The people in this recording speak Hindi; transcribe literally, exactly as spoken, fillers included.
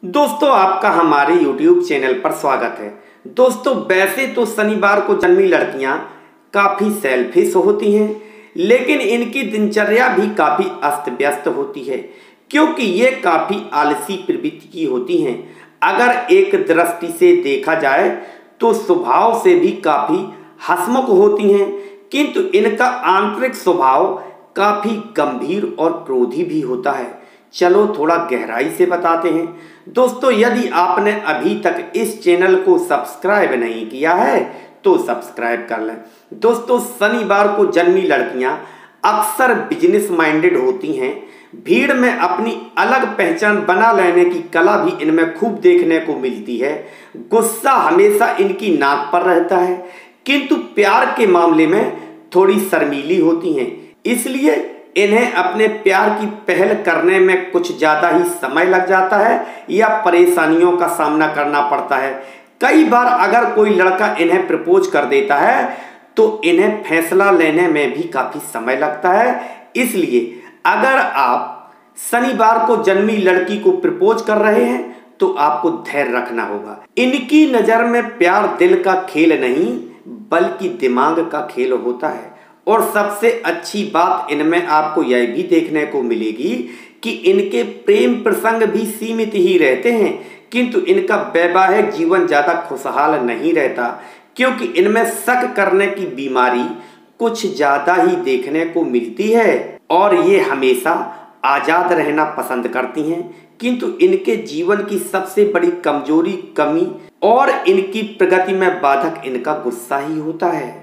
दोस्तों आपका हमारे YouTube चैनल पर स्वागत है। दोस्तों वैसे तो शनिवार को जन्मी लड़कियां काफ़ी सेल्फिश होती हैं, लेकिन इनकी दिनचर्या भी काफ़ी अस्त व्यस्त होती है, क्योंकि ये काफ़ी आलसी प्रवृत्ति की होती हैं। अगर एक दृष्टि से देखा जाए तो स्वभाव से भी काफ़ी हंसमुख होती हैं, किंतु इनका आंतरिक स्वभाव काफ़ी गंभीर और क्रोधी भी होता है। चलो थोड़ा गहराई से बताते हैं। दोस्तों यदि आपने अभी तक इस चैनल को सब्सक्राइब नहीं किया है तो सब्सक्राइब कर लें। दोस्तों शनिवार को जन्मी लड़कियां अक्सर बिजनेस माइंडेड होती हैं। भीड़ में अपनी अलग पहचान बना लेने की कला भी इनमें खूब देखने को मिलती है। गुस्सा हमेशा इनकी नाक पर रहता है, किंतु प्यार के मामले में थोड़ी शर्मीली होती हैं, इसलिए इन्हें अपने प्यार की पहल करने में कुछ ज़्यादा ही समय लग जाता है या परेशानियों का सामना करना पड़ता है। कई बार अगर कोई लड़का इन्हें प्रपोज कर देता है तो इन्हें फैसला लेने में भी काफ़ी समय लगता है। इसलिए अगर आप शनिवार को जन्मी लड़की को प्रपोज कर रहे हैं तो आपको धैर्य रखना होगा। इनकी नज़र में प्यार दिल का खेल नहीं बल्कि दिमाग का खेल होता है। और सबसे अच्छी बात इनमें आपको यह भी देखने को मिलेगी कि इनके प्रेम प्रसंग भी सीमित ही रहते हैं, किंतु इनका वैवाहिक जीवन ज़्यादा खुशहाल नहीं रहता, क्योंकि इनमें शक करने की बीमारी कुछ ज़्यादा ही देखने को मिलती है और ये हमेशा आज़ाद रहना पसंद करती हैं। किंतु इनके जीवन की सबसे बड़ी कमजोरी, कमी और इनकी प्रगति में बाधक इनका गुस्सा ही होता है।